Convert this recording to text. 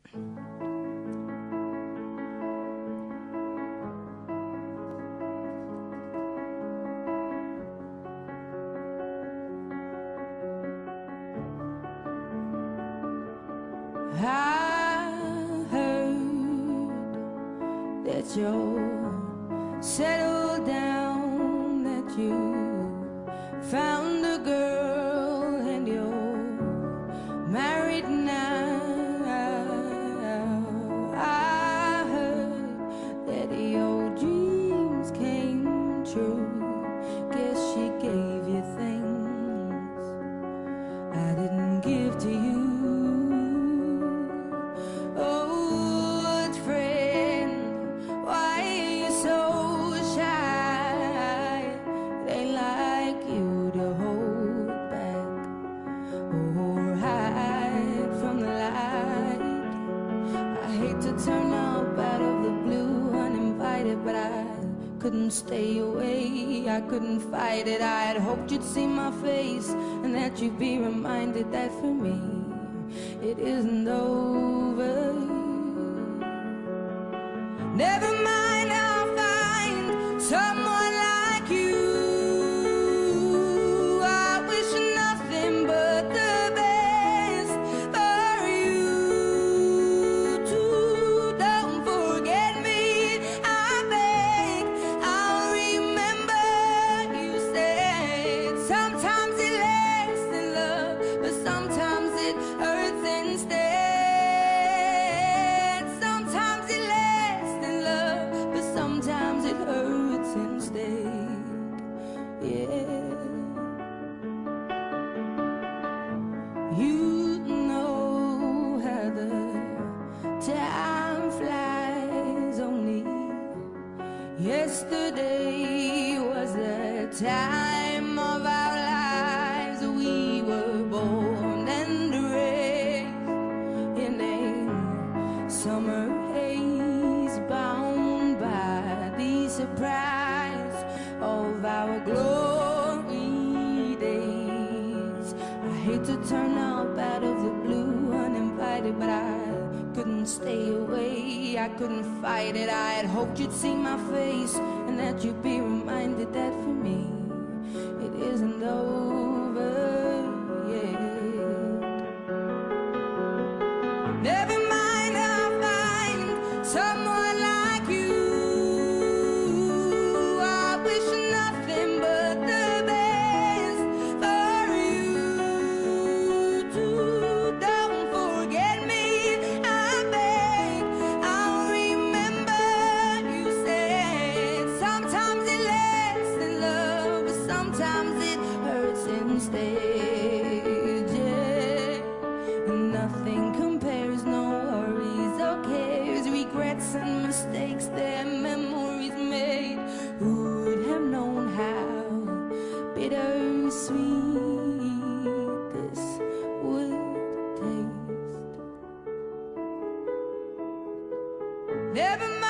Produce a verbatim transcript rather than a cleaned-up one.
I heard that you're settled down, that you found a girl and you're married now. I heard that your dreams came true. Guess she gave you things I didn't give to you. Turn up out of the blue uninvited, but I couldn't stay away. I couldn't fight it. I had hoped you'd see my face and that you'd be reminded that for me it isn't over. Never mind, I'll find someone like you. I wish nothing but the best for you. You know how the time flies. Only yesterday was the time of our lives. We were born and raised in a summer haze, bound by the surprise of our glory days. I hate to turn up out of the blue uninvited, but I couldn't stay away. I couldn't fight it. I had hoped you'd see my face and that you'd be reminded that for me it isn't over yet. Never mind, I'll find someone like you. I wish nothing but the best for you too. Don't forget me, I beg. I'll remember you said sometimes it lasts in love, but sometimes it hurts instead. Yeah. Nothing compares, no worries or cares, regrets and mistakes, their memories made. Who would have known how bittersweet this would taste? Never mind.